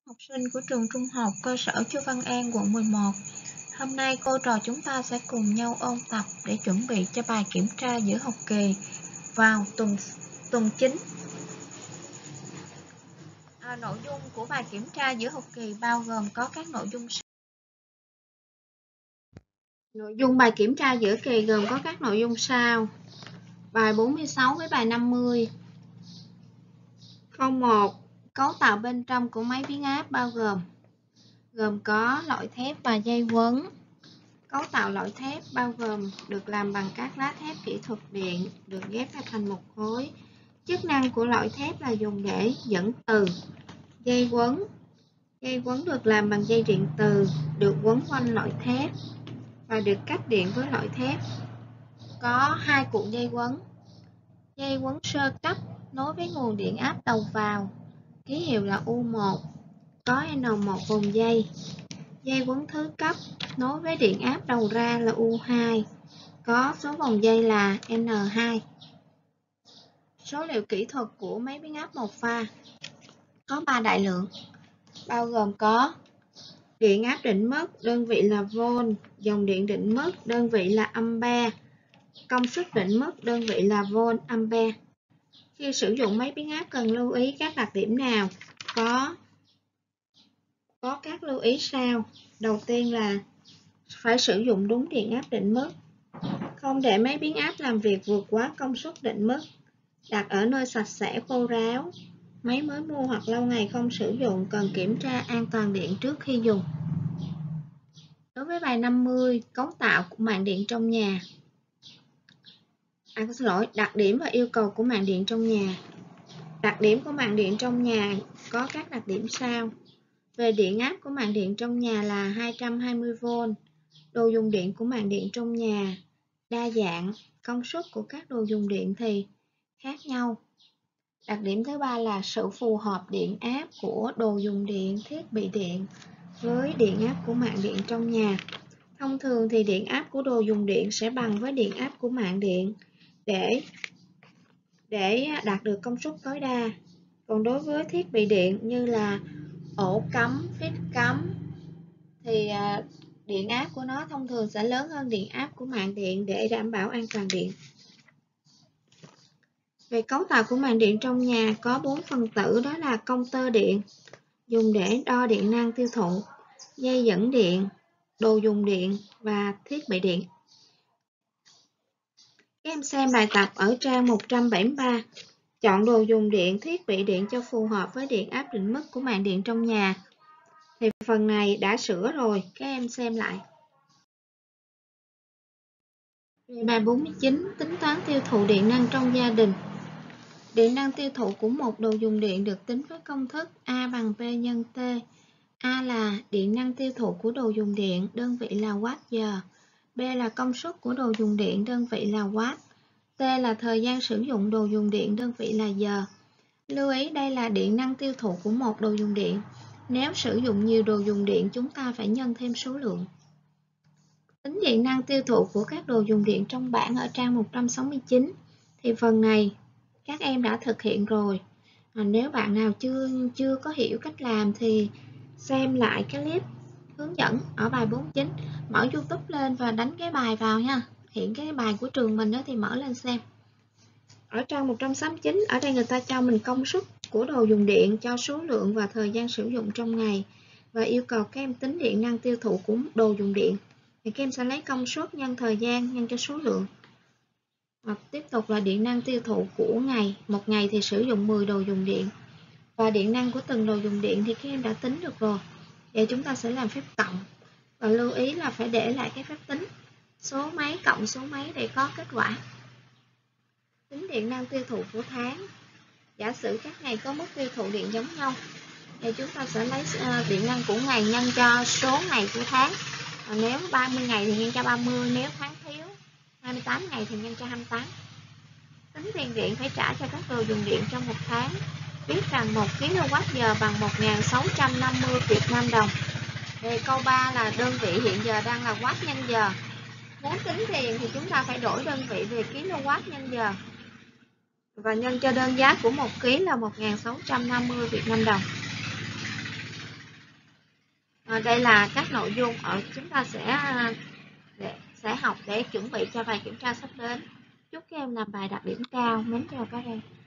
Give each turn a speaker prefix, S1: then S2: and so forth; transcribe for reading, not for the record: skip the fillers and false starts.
S1: Học sinh của trường Trung học cơ sở Chu Văn An, quận 11. Hôm nay cô trò chúng ta sẽ cùng nhau ôn tập để chuẩn bị cho bài kiểm tra giữa học kỳ vào tuần 9. Nội dung của bài kiểm tra giữa học kỳ bao gồm có các nội dung sau. Nội dung bài kiểm tra giữa kỳ gồm có các nội dung sau. Bài 46 với bài 50. Câu 1. Cấu tạo bên trong của máy biến áp bao gồm có lõi thép và dây quấn. Cấu tạo lõi thép bao gồm được làm bằng các lá thép kỹ thuật điện được ghép thành một khối. Chức năng của lõi thép là dùng để dẫn từ. Dây quấn được làm bằng dây điện từ được quấn quanh lõi thép và được cách điện với lõi thép. Có 2 cuộn dây quấn. Dây quấn sơ cấp nối với nguồn điện áp đầu vào, ký hiệu là U1, có N1 vùng dây. Dây quấn thứ cấp nối với điện áp đầu ra là U2, có số vòng dây là N2. Số liệu kỹ thuật của máy biến áp một pha có 3 đại lượng, bao gồm có điện áp định mức, đơn vị là volt, dòng điện định mức, đơn vị là ampere, công suất định mức, đơn vị là volt ampere. Khi sử dụng máy biến áp cần lưu ý các đặc điểm nào? Có các lưu ý sau. Đầu tiên là phải sử dụng đúng điện áp định mức, không để máy biến áp làm việc vượt quá công suất định mức, đặt ở nơi sạch sẽ khô ráo. Máy mới mua hoặc lâu ngày không sử dụng cần kiểm tra an toàn điện trước khi dùng. Đối với bài 50, cấu tạo của mạng điện trong nhà. Đặc điểm và yêu cầu của mạng điện trong nhà. Đặc điểm của mạng điện trong nhà có các đặc điểm sau. Về điện áp của mạng điện trong nhà là 220V. Đồ dùng điện của mạng điện trong nhà đa dạng, công suất của các đồ dùng điện thì khác nhau. Đặc điểm thứ ba là sự phù hợp điện áp của đồ dùng điện, thiết bị điện với điện áp của mạng điện trong nhà. Thông thường thì điện áp của đồ dùng điện sẽ bằng với điện áp của mạng điện để đạt được công suất tối đa. Còn đối với thiết bị điện như là ổ cắm, phích cắm thì điện áp của nó thông thường sẽ lớn hơn điện áp của mạng điện để đảm bảo an toàn điện. Về cấu tạo của mạng điện trong nhà có 4 phần tử, đó là công tơ điện dùng để đo điện năng tiêu thụ, dây dẫn điện, đồ dùng điện và thiết bị điện. Các em xem bài tập ở trang 173. Chọn đồ dùng điện, thiết bị điện cho phù hợp với điện áp định mức của mạng điện trong nhà. Thì phần này đã sửa rồi, các em xem lại. Về bài 49, tính toán tiêu thụ điện năng trong gia đình. Điện năng tiêu thụ của một đồ dùng điện được tính với công thức A bằng P nhân T. A là điện năng tiêu thụ của đồ dùng điện, đơn vị là Wh. B là công suất của đồ dùng điện, đơn vị là W. T là thời gian sử dụng đồ dùng điện, đơn vị là giờ. Lưu ý đây là điện năng tiêu thụ của một đồ dùng điện. Nếu sử dụng nhiều đồ dùng điện, chúng ta phải nhân thêm số lượng. Tính điện năng tiêu thụ của các đồ dùng điện trong bảng ở trang 169. Thì phần này các em đã thực hiện rồi. Nếu bạn nào chưa có hiểu cách làm thì xem lại cái clip hướng dẫn ở bài 49. Mở YouTube lên và đánh cái bài vào nha. Hiện cái bài của trường mình đó thì mở lên xem. Ở trang 169, ở đây người ta cho mình công suất của đồ dùng điện, cho số lượng và thời gian sử dụng trong ngày và yêu cầu các em tính điện năng tiêu thụ của đồ dùng điện. Thì các em sẽ lấy công suất nhân thời gian nhân cho số lượng. Và tiếp tục là điện năng tiêu thụ của ngày. Một ngày thì sử dụng 10 đồ dùng điện. Và điện năng của từng đồ dùng điện thì các em đã tính được rồi. Vậy chúng ta sẽ làm phép cộng. Và lưu ý là phải để lại cái phép tính số mấy cộng số mấy để có kết quả. Tính điện năng tiêu thụ của tháng. Giả sử các ngày có mức tiêu thụ điện giống nhau thì chúng ta sẽ lấy điện năng của ngày nhân cho số ngày của tháng. Nếu 30 ngày thì nhân cho 30, nếu tháng thiếu 28 ngày thì nhân cho 28. Tính tiền điện phải trả cho các đồ dùng điện trong một tháng. Biết rằng 1 kWh bằng 1.650 Việt Nam đồng. Về câu 3 là đơn vị hiện giờ đang là watt nhân giờ. Muốn tính tiền thì chúng ta phải đổi đơn vị về kW nhân giờ. Và nhân cho đơn giá của 1 kg là 1.650 Việt Nam đồng. Đây là các nội dung ở chúng ta sẽ học để chuẩn bị cho bài kiểm tra sắp đến. Chúc các em làm bài đạt điểm cao. Mến chào các em.